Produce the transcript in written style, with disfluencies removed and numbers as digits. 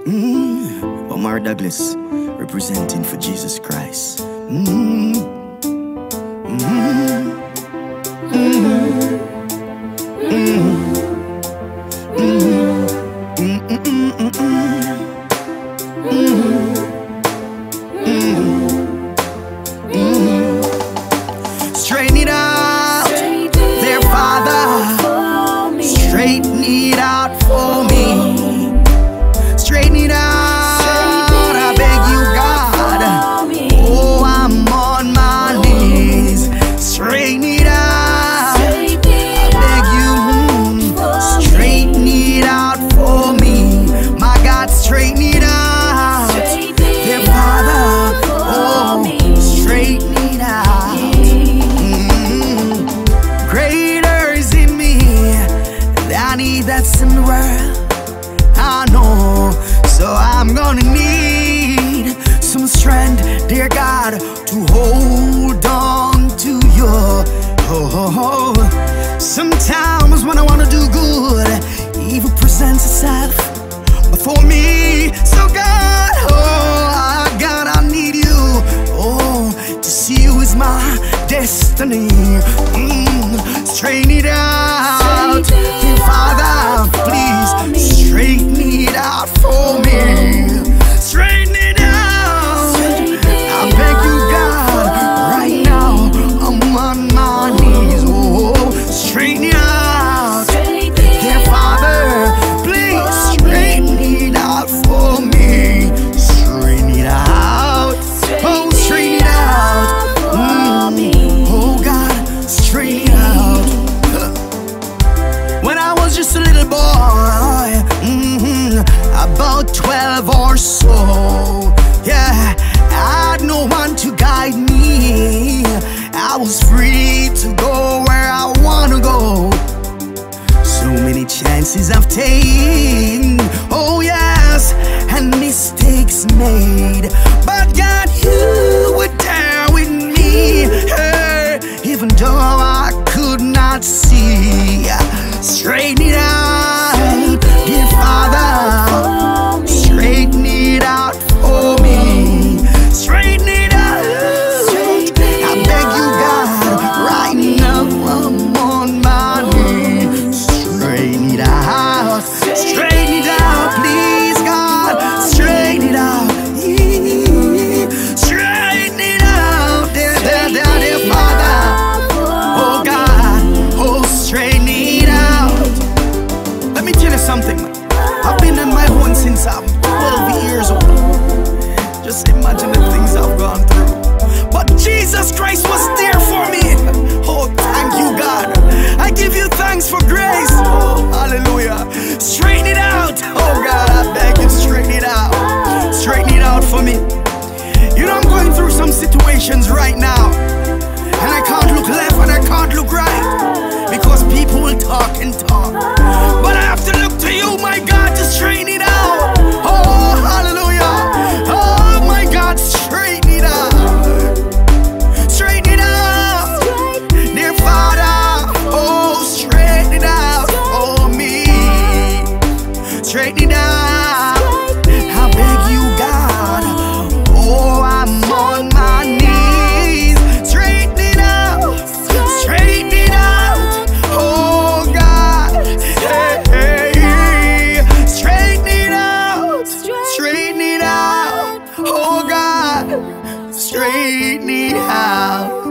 Omar Douglas, representing for Jesus Christ. Straighten it out, dear Father. Straighten it out for me. Straighten it out, I beg you, God. Oh, I'm on my knees. Straighten it out, I beg you. Straighten it out for me. My God, straighten it out, dear Father. Oh, straighten it out. Greater is in me than he that's in the world. I know, so I'm gonna need some strength, dear God, to hold on to you. Sometimes when I wanna do good, evil presents itself before me. So God, God, I need you. To see you is my destiny. Straighten it out, dear Father, please straighten it out for me. Straighten it out, I beg you, God. Right now I'm on my knees. Straighten it out, dear Father, please straighten it out for me. Straighten it out, straighten it out. Oh God, straighten it out. When I was just a little boy, about 12 or so, yeah, I had no one to guide me. I was free to go where I wanna go. So many chances I've taken, oh yes, and mistakes made, but God, you were there with me, even though I could not see. Straighten it out, dear Father. Straighten it out for me. Straighten it out, I beg you, God. Right now I'm on my knees. Straighten it out, straighten it out, please, God. Straighten it out, straighten it out, dear Father. Oh God, oh, straighten it out. Let me tell you something, man. I've been on my own since I'm 12 years old. Just imagine the things I've gone through. But Jesus Christ was there for me. Oh, thank you, God. I give you thanks for grace. Oh, hallelujah. Straighten it out. Oh, God, I beg you, straighten it out. Straighten it out for me. You know, I'm going through some situations right now, and I can't look left and I can't look right, because people will talk and talk. But I have to look to you, my God, to straighten it out. Oh, hallelujah. Oh, my God, straighten it out. Straighten it out, dear Father. Oh, straighten it out for me. Straighten it out, I beg you, God. Oh, I'm on my knees. Straighten it out, straighten it out. Oh, God, hey, hey. Straighten it out, straighten it out. Oh, God, straighten it out.